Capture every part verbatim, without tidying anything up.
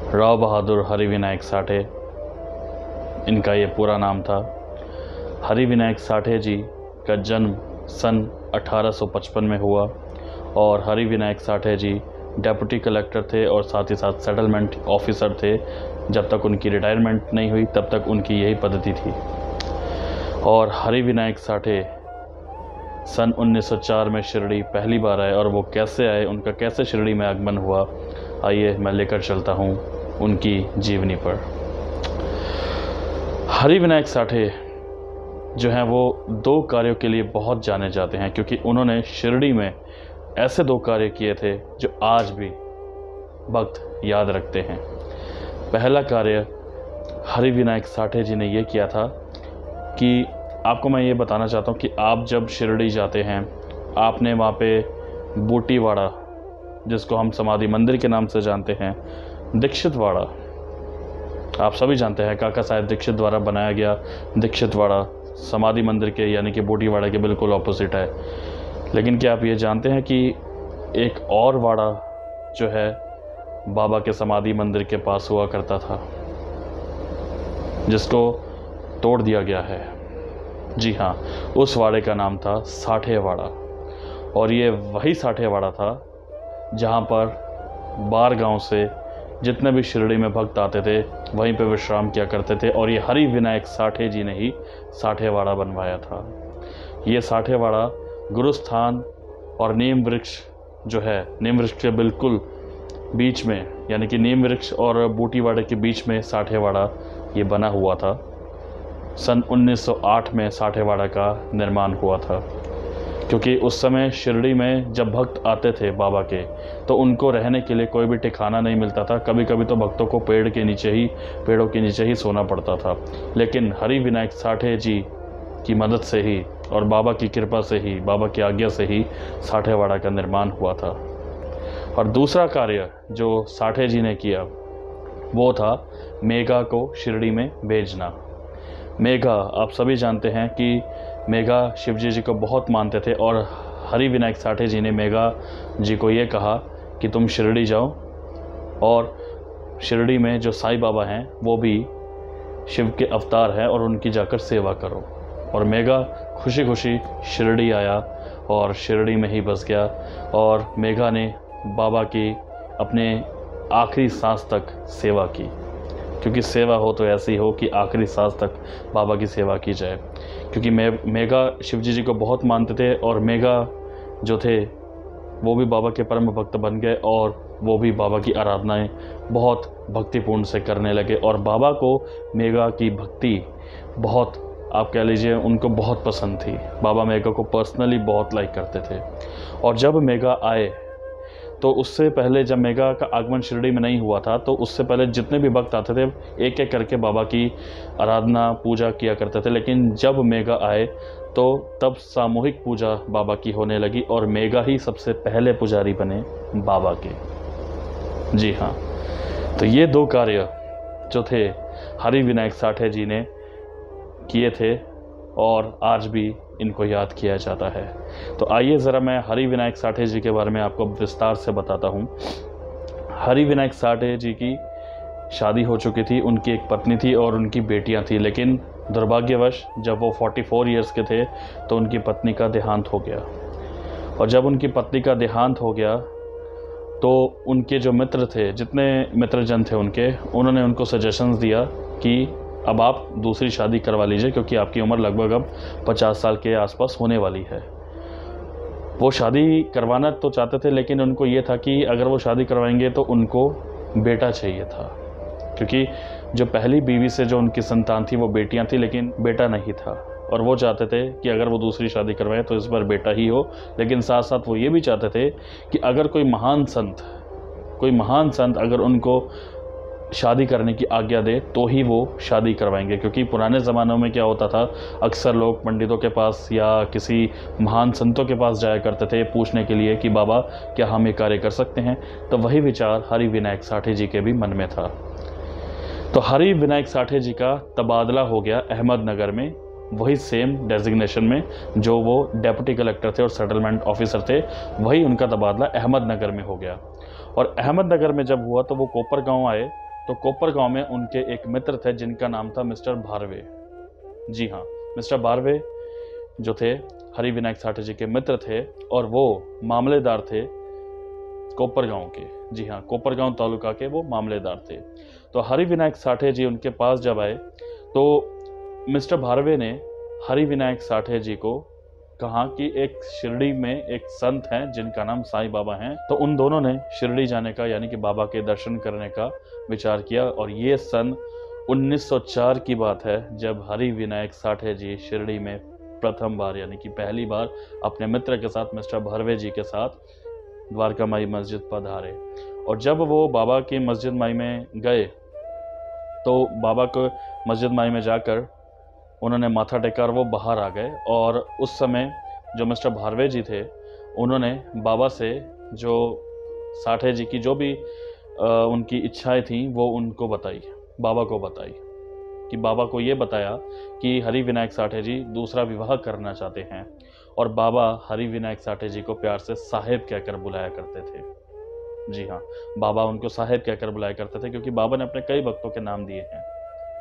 राव बहादुर हरिविनायक साठे, इनका ये पूरा नाम था। हरिविनायक साठे जी का जन्म सन अठारह सौ पचपन में हुआ और हरिविनायक साठे जी डेप्यूटी कलेक्टर थे और साथ ही साथ सेटलमेंट ऑफिसर थे। जब तक उनकी रिटायरमेंट नहीं हुई तब तक उनकी यही पद्धति थी। और हरिविनायक साठे सन उन्नीस सौ चार में शिरडी पहली बार आए, और वो कैसे आए, उनका कैसे शिरडी में आगमन हुआ, आइए मैं लेकर चलता हूँ उनकी जीवनी पर। हरिविनायक साठे जो हैं वो दो कार्यों के लिए बहुत जाने जाते हैं, क्योंकि उन्होंने शिरडी में ऐसे दो कार्य किए थे जो आज भी भक्त याद रखते हैं। पहला कार्य हरिविनायक साठे जी ने ये किया था कि आपको मैं ये बताना चाहता हूँ कि आप जब शिरडी जाते हैं, आपने वहाँ पे बूटीवाड़ा, जिसको हम समाधि मंदिर के नाम से जानते हैं, दीक्षितवाड़ा, आप सभी जानते हैं काका साहेब दीक्षित द्वारा बनाया गया दीक्षितवाड़ा समाधि मंदिर के यानी कि बूटीवाड़ा के बिल्कुल ऑपोजिट है। लेकिन क्या आप ये जानते हैं कि एक और वाड़ा जो है बाबा के समाधि मंदिर के पास हुआ करता था, जिसको तोड़ दिया गया है। जी हाँ, उस वाड़े का नाम था साठेवाड़ा, और ये वही साठेवाड़ा था जहाँ पर बार गांव से जितने भी शिरडी में भक्त आते थे वहीं पे विश्राम किया करते थे, और ये हरिविनायक साठे जी ने ही साठेवाड़ा बनवाया था। ये साठेवाड़ा गुरुस्थान और नीम वृक्ष जो है, नीम वृक्ष के बिल्कुल बीच में, यानी कि नीम वृक्ष और बूटीवाड़े के बीच में साठेवाड़ा ये बना हुआ था। सन उन्नीस सौ आठ में साठेवाड़ा का निर्माण हुआ था, क्योंकि उस समय शिरडी में जब भक्त आते थे बाबा के तो उनको रहने के लिए कोई भी ठिकाना नहीं मिलता था। कभी कभी तो भक्तों को पेड़ के नीचे ही पेड़ों के नीचे ही सोना पड़ता था। लेकिन हरिविनायक साठे जी की मदद से ही और बाबा की कृपा से ही, बाबा की आज्ञा से ही साठेवाड़ा का निर्माण हुआ था। और दूसरा कार्य जो साठे जी ने किया वो था मेघा को शिरडी में भेजना। मेघा, आप सभी जानते हैं कि मेघा शिवजी जी को बहुत मानते थे, और हरिविनायक साठे जी ने मेघा जी को ये कहा कि तुम शिरडी जाओ और शिरडी में जो साईं बाबा हैं वो भी शिव के अवतार हैं और उनकी जाकर सेवा करो। और मेघा खुशी खुशी शिरडी आया और शिरडी में ही बस गया, और मेघा ने बाबा की अपने आखिरी सांस तक सेवा की, क्योंकि सेवा हो तो ऐसी हो कि आखिरी सांस तक बाबा की सेवा की जाए। क्योंकि मे मेघा शिवजी जी को बहुत मानते थे, और मेघा जो थे वो भी बाबा के परम भक्त बन गए, और वो भी बाबा की आराधनाएं बहुत भक्तिपूर्ण से करने लगे। और बाबा को मेघा की भक्ति बहुत, आप कह लीजिए, उनको बहुत पसंद थी। बाबा मेघा को पर्सनली बहुत लाइक करते थे। और जब मेघा आए तो उससे पहले, जब मेघा का आगमन शिरडी में नहीं हुआ था, तो उससे पहले जितने भी भक्त आते थे एक एक करके बाबा की आराधना पूजा किया करते थे। लेकिन जब मेघा आए तो तब सामूहिक पूजा बाबा की होने लगी, और मेघा ही सबसे पहले पुजारी बने बाबा के। जी हाँ, तो ये दो कार्य जो थे हरिविनायक साठे जी ने किए थे, और आज भी इनको याद किया जाता है। तो आइए ज़रा मैं हरिविनायक साठे जी के बारे में आपको विस्तार से बताता हूँ। हरिविनायक साठे जी की शादी हो चुकी थी, उनकी एक पत्नी थी और उनकी बेटियां थी। लेकिन दुर्भाग्यवश जब वो चौवालीस इयर्स के थे तो उनकी पत्नी का देहांत हो गया। और जब उनकी पत्नी का देहांत हो गया तो उनके जो मित्र थे, जितने मित्रजन थे उनके, उन्होंने उनको सजेशंस दिया कि अब आप दूसरी शादी करवा लीजिए, क्योंकि आपकी उम्र लगभग अब पचास साल के आसपास होने वाली है। वो शादी करवाना तो चाहते थे, लेकिन उनको ये था कि अगर वो शादी करवाएंगे तो उनको बेटा चाहिए था, क्योंकि जो पहली बीवी से जो उनकी संतान थी वो बेटियां थी, लेकिन बेटा नहीं था। और वो चाहते थे कि अगर वो दूसरी शादी करवाएं तो इस बार बेटा ही हो। लेकिन साथ साथ वो ये भी चाहते थे कि अगर कोई महान संत कोई महान संत अगर उनको शादी करने की आज्ञा दे तो ही वो शादी करवाएंगे। क्योंकि पुराने ज़मानों में क्या होता था, अक्सर लोग पंडितों के पास या किसी महान संतों के पास जाया करते थे पूछने के लिए कि बाबा क्या हम ये कार्य कर सकते हैं। तो वही विचार हरिविनायक साठे जी के भी मन में था। तो हरिविनायक साठे जी का तबादला हो गया अहमदनगर में, वही सेम डेजिग्नेशन में जो वो डेप्यूटी कलेक्टर थे और सेटलमेंट ऑफिसर थे, वही उनका तबादला अहमदनगर में हो गया। और अहमदनगर में जब हुआ तो वो कोपर गांव आए तो कोपर गांव में उनके एक मित्र थे जिनका नाम था मिस्टर भारवे। जी हाँ, मिस्टर भारवे जो थे हरि विनायक साठे जी के मित्र थे और वो मामलेदार थे कोपर गांव के। जी हाँ, कोपर गांव तालुका के वो मामलेदार थे। तो हरि विनायक साठे जी उनके पास जब आए तो मिस्टर भारवे ने हरि विनायक साठे जी को कहा कि एक शिरडी में एक संत हैं जिनका नाम साईं बाबा हैं। तो उन दोनों ने शिरडी जाने का यानी कि बाबा के दर्शन करने का विचार किया और ये सन उन्नीस सौ चार की बात है जब हरि विनायक साठे जी शिरडी में प्रथम बार यानी कि पहली बार अपने मित्र के साथ मिस्टर भारवे जी के साथ द्वारका माई मस्जिद पधारे। और जब वो बाबा की मस्जिद माई में गए तो बाबा को मस्जिद माई में जाकर उन्होंने माथा टेका और वो बाहर आ गए। और उस समय जो मिस्टर भारवे जी थे उन्होंने बाबा से जो साठे जी की जो भी आ, उनकी इच्छाएं थी वो उनको बताई, बाबा को बताई कि बाबा को ये बताया कि हरि विनायक साठे जी दूसरा विवाह करना चाहते हैं। और बाबा हरि विनायक साठे जी को प्यार से साहेब कहकर बुलाया करते थे। जी हाँ, बाबा उनको साहेब कहकर बुलाया करते थे क्योंकि बाबा ने अपने कई भक्तों के नाम दिए हैं।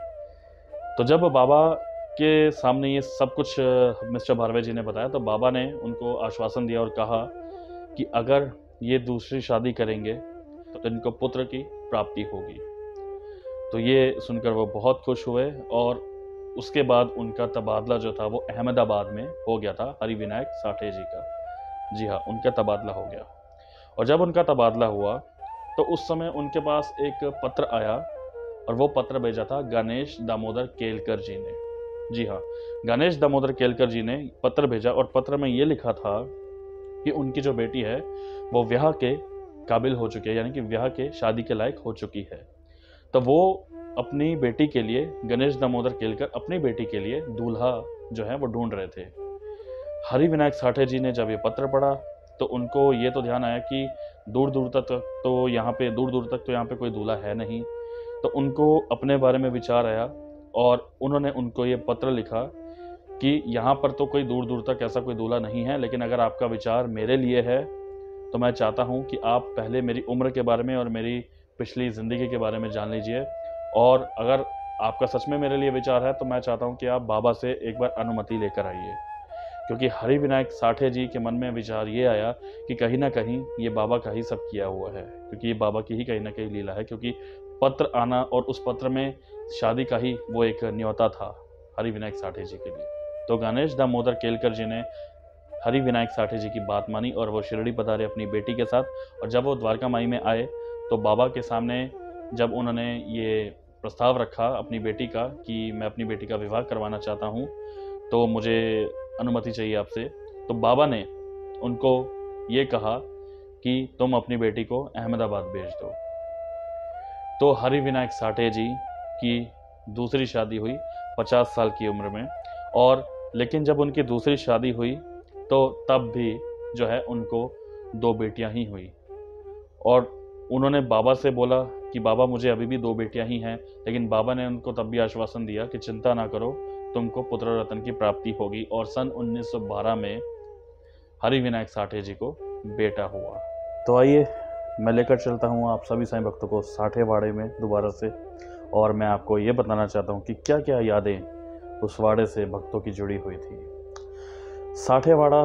तो जब बाबा के सामने ये सब कुछ मिस्टर भारवे जी ने बताया तो बाबा ने उनको आश्वासन दिया और कहा कि अगर ये दूसरी शादी करेंगे तो इनको पुत्र की प्राप्ति होगी। तो ये सुनकर वो बहुत खुश हुए और उसके बाद उनका तबादला जो था वो अहमदाबाद में हो गया था हरि विनायक साठे जी का। जी हाँ, उनका तबादला हो गया। और जब उनका तबादला हुआ तो उस समय उनके पास एक पत्र आया और वो पत्र भेजा था गणेश दामोदर केलकर जी ने। जी हाँ, गणेश दामोदर केलकर जी ने पत्र भेजा और पत्र में ये लिखा था कि उनकी जो बेटी है वो ब्याह के काबिल हो चुकी है यानी कि ब्याह के शादी के लायक हो चुकी है। तो वो अपनी बेटी के लिए, गणेश दामोदर केलकर अपनी बेटी के लिए दूल्हा जो है वो ढूंढ रहे थे। हरि विनायक साठे जी ने जब ये पत्र पढ़ा तो उनको ये तो ध्यान आया कि दूर दूर तक तो यहाँ पे दूर दूर तक तो यहाँ पे कोई दूल्हा है नहीं। तो उनको अपने बारे में विचार आया और उन्होंने उनको ये पत्र लिखा कि यहाँ पर तो कोई दूर दूर तक ऐसा कोई दूल्हा नहीं है, लेकिन अगर आपका विचार मेरे लिए है तो मैं चाहता हूँ कि आप पहले मेरी उम्र के बारे में और मेरी पिछली ज़िंदगी के बारे में जान लीजिए। और अगर आपका सच में मेरे लिए विचार है तो मैं चाहता हूँ कि आप बाबा से एक बार अनुमति लेकर आइए। क्योंकि हरि विनायक साठे जी के मन में विचार ये आया कि कहीं ना कहीं ये बाबा का ही सब किया हुआ है, क्योंकि ये बाबा की ही कहीं ना कहीं लीला है। क्योंकि पत्र आना और उस पत्र में शादी का ही वो एक न्योता था हरि विनायक साठे जी के लिए। तो गणेश दामोदर केलकर जी ने हरि विनायक साठे जी की बात मानी और वो शिरडी पधारे अपनी बेटी के साथ। और जब वो द्वारका माई में आए तो बाबा के सामने जब उन्होंने ये प्रस्ताव रखा अपनी बेटी का कि मैं अपनी बेटी का विवाह करवाना चाहता हूँ तो मुझे अनुमति चाहिए आपसे, तो बाबा ने उनको ये कहा कि तुम अपनी बेटी को अहमदाबाद भेज दो। तो हरि विनायक साठे जी की दूसरी शादी हुई पचास साल की उम्र में। और लेकिन जब उनकी दूसरी शादी हुई तो तब भी जो है उनको दो बेटियां ही हुई। और उन्होंने बाबा से बोला कि बाबा मुझे अभी भी दो बेटियां ही हैं, लेकिन बाबा ने उनको तब भी आश्वासन दिया कि चिंता ना करो, तुमको पुत्र रत्न की प्राप्ति होगी। और सन उन्नीस सौ बारह में हरि विनायक साठे जी को बेटा हुआ। तो आइए मैं लेकर चलता हूँ आप सभी साईं भक्तों को साठेवाड़े में दोबारा से, और मैं आपको ये बताना चाहता हूँ कि क्या क्या यादें उस वाड़े से भक्तों की जुड़ी हुई थी। साठेवाड़ा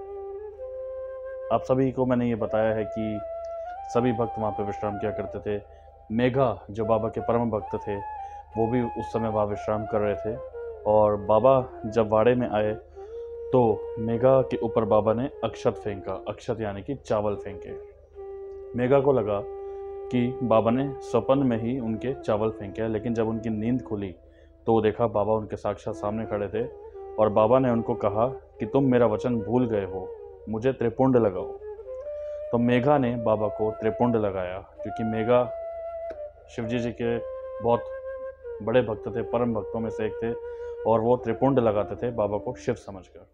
आप सभी को मैंने ये बताया है कि सभी भक्त वहाँ पे विश्राम किया करते थे। मेघा जो बाबा के परम भक्त थे वो भी उस समय वहाँ विश्राम कर रहे थे। और बाबा जब वाड़े में आए तो मेघा के ऊपर बाबा ने अक्षत फेंका, अक्षत यानी कि चावल फेंके। मेघा को लगा कि बाबा ने स्वप्न में ही उनके चावल फेंके, लेकिन जब उनकी नींद खुली तो देखा बाबा उनके साक्षात सामने खड़े थे। और बाबा ने उनको कहा कि तुम मेरा वचन भूल गए हो, मुझे त्रिपुंड लगाओ। तो मेघा ने बाबा को त्रिपुंड लगाया, क्योंकि मेघा शिवजी जी के बहुत बड़े भक्त थे, परम भक्तों में से एक थे, और वो त्रिपुंड लगाते थे बाबा को शिव समझकर।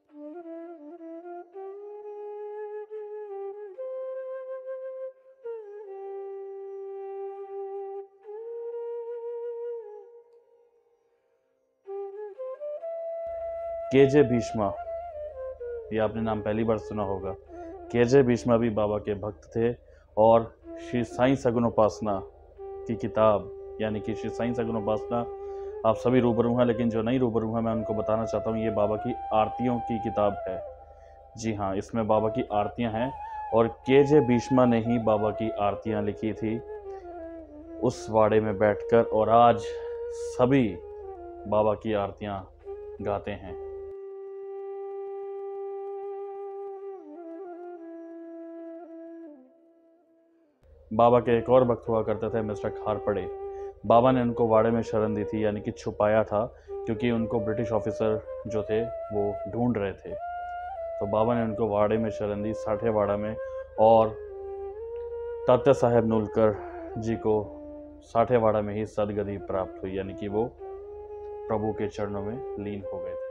केजे भीष्मा, ये आपने नाम पहली बार सुना होगा। केजे भीष्मा भी बाबा के भक्त थे और श्री साईं सगुन उपासना की किताब यानी कि श्री साईं सगुन उपासना आप सभी रूबरू हैं, लेकिन जो नहीं रूबरू हैं मैं उनको बताना चाहता हूँ, ये बाबा की आरतियों की किताब है। जी हाँ, इसमें बाबा की आरतियाँ हैं और के जे भीष्मा ने ही बाबा की आरतियाँ लिखी थी उस वाड़े में बैठकर, और आज सभी बाबा की आरतियाँ गाते हैं। बाबा के एक और भक्त हुआ करते थे, मिस्टर खारपड़े। बाबा ने उनको वाड़े में शरण दी थी, यानी कि छुपाया था, क्योंकि उनको ब्रिटिश ऑफिसर जो थे वो ढूंढ रहे थे। तो बाबा ने उनको वाड़े में शरण दी, साठे वाड़ा में, और तात्या साहेब नुलकर जी को साठे वाड़ा में ही सदगति प्राप्त हुई, यानी कि वो प्रभु के चरणों में लीन हो गए थे।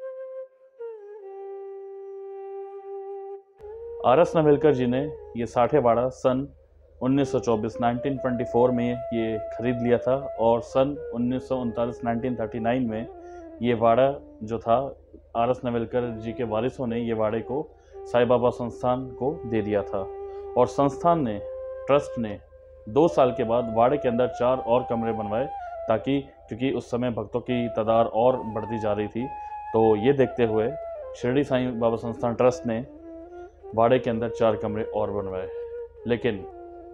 आर एस नवेलकर जी ने ये साठे वाड़ा सन उन्नीस सौ चौबीस उन्नीस सौ चौबीस में ये खरीद लिया था, और सन उन्नीस सौ उनतालीस उन्नीस सौ उनतालीस में ये वाड़ा जो था, आर एस नवेलकर जी के वारिसों ने ये वाड़े को साईं बाबा संस्थान को दे दिया था, और संस्थान ने, ट्रस्ट ने दो साल के बाद वाड़े के अंदर चार और कमरे बनवाए, ताकि क्योंकि उस समय भक्तों की तादाद और बढ़ती जा रही थी, तो ये देखते हुए शिरडी साईं बाबा संस्थान ट्रस्ट ने वाड़े के अंदर चार कमरे और बनवाए। लेकिन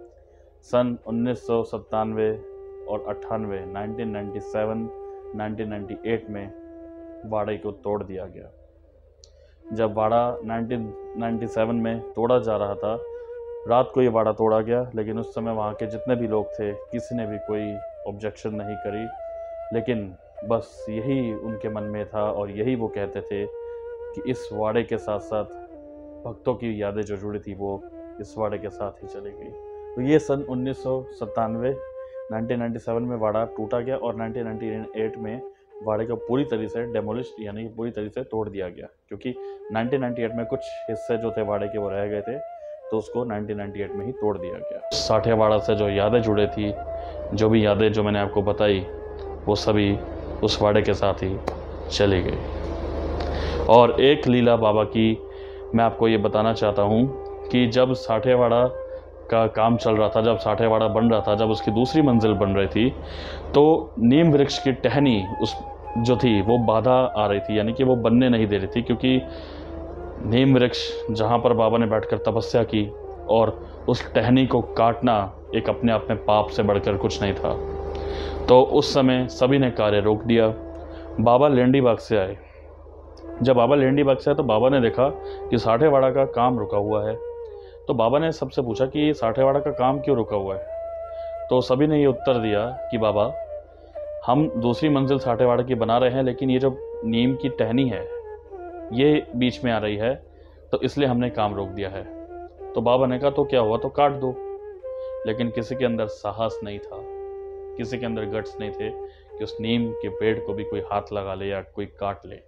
सन उन्नीस सौ सत्तानवे और अट्ठानवे उन्नीस सौ सत्तानवे उन्नीस सौ अट्ठानवे में वाड़े को तोड़ दिया गया। जब वाड़ा उन्नीस सौ सत्तानवे में तोड़ा जा रहा था, रात को ये वाड़ा तोड़ा गया, लेकिन उस समय वहाँ के जितने भी लोग थे किसी ने भी कोई ऑब्जेक्शन नहीं करी, लेकिन बस यही उनके मन में था और यही वो कहते थे कि इस वाड़े के साथ साथ भक्तों की यादें जो जुड़ी थी वो इस वाड़े के साथ ही चली गई। तो ये सन उन्नीस सौ सत्तानवे उन्नीस सौ सत्तानवे में वाड़ा टूटा गया, और उन्नीस सौ अट्ठानवे में वाड़े को पूरी तरीके से डेमोलिश यानी कि पूरी तरीके से तोड़ दिया गया, क्योंकि उन्नीस सौ अट्ठानवे में कुछ हिस्से जो थे वाड़े के वो रह गए थे, तो उसको उन्नीस सौ अट्ठानवे में ही तोड़ दिया गया। साठे वाड़ा से जो यादें जुड़े थी, जो भी यादें जो मैंने आपको बताई, वो सभी उस वाड़े के साथ ही चली गई। और एक लीला बाबा की मैं आपको ये बताना चाहता हूँ कि जब साठे वाड़ा का काम चल रहा था, जब साठे वाड़ा बन रहा था, जब उसकी दूसरी मंजिल बन रही थी, तो नीम वृक्ष की टहनी उस जो थी वो बाधा आ रही थी, यानी कि वो बनने नहीं दे रही थी, क्योंकि नीम वृक्ष जहाँ पर बाबा ने बैठकर तपस्या की, और उस टहनी को काटना एक अपने आप में पाप से बढ़कर कुछ नहीं था। तो उस समय सभी ने कार्य रोक दिया। बाबा लेंडी बाग से आए। जब बाबा लेंडी बाग से आए तो बाबा ने देखा कि साठे वाड़ा का काम रुका हुआ है। तो बाबा ने सबसे पूछा कि ये साठे वाड़ा का काम क्यों रुका हुआ है। तो सभी ने ये उत्तर दिया कि बाबा, हम दूसरी मंजिल साठे वाड़ा की बना रहे हैं, लेकिन ये जो नीम की टहनी है ये बीच में आ रही है, तो इसलिए हमने काम रोक दिया है। तो बाबा ने कहा तो क्या हुआ, तो काट दो। लेकिन किसी के अंदर साहस नहीं था, किसी के अंदर गट्स नहीं थे कि उस नीम के पेड़ को भी कोई हाथ लगा ले या कोई काट ले।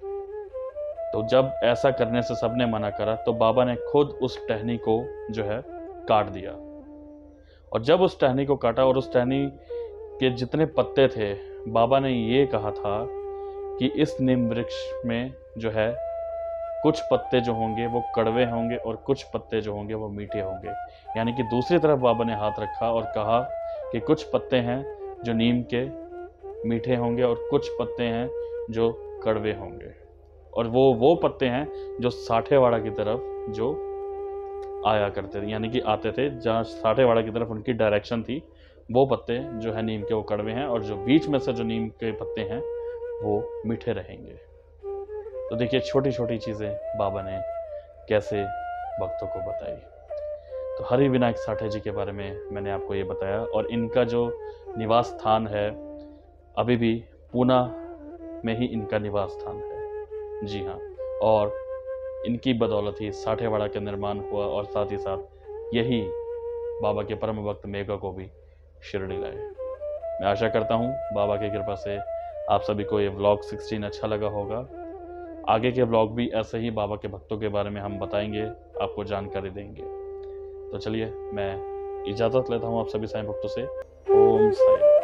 तो जब ऐसा करने से सबने मना करा, तो बाबा ने खुद उस टहनी को जो है काट दिया। और जब उस टहनी को काटा और उस टहनी के जितने पत्ते थे, बाबा ने ये कहा था कि इस नीम वृक्ष में जो है कुछ पत्ते जो होंगे वो कड़वे होंगे और कुछ पत्ते जो होंगे वो मीठे होंगे। यानी कि दूसरी तरफ बाबा ने हाथ रखा और कहा कि कुछ पत्ते हैं जो नीम के मीठे होंगे और कुछ पत्ते हैं जो कड़वे होंगे, और वो वो पत्ते हैं जो साठे वाड़ा की तरफ जो आया करते थे, यानी कि आते थे जहाँ साठे वाड़ा की तरफ उनकी डायरेक्शन थी, वो पत्ते जो है नीम के वो कड़वे हैं, और जो बीच में से जो नीम के पत्ते हैं वो मीठे रहेंगे। तो देखिए छोटी छोटी चीज़ें बाबा ने कैसे भक्तों को बताई। तो हरि विनायक साठे जी के बारे में मैंने आपको ये बताया, और इनका जो निवास स्थान है अभी भी पूना में ही इनका निवास स्थान है। जी हाँ, और इनकी बदौलत ही साठे वाड़ा का निर्माण हुआ, और साथ ही साथ यही बाबा के परम भक्त मेघा को भी शिरडी लाए। मैं आशा करता हूँ बाबा की कृपा से आप सभी को ये व्लॉग सोलह अच्छा लगा होगा। आगे के व्लॉग भी ऐसे ही बाबा के भक्तों के बारे में हम बताएंगे, आपको जानकारी देंगे। तो चलिए मैं इजाज़त लेता हूँ आप सभी साईं भक्तों से। ओम साईं।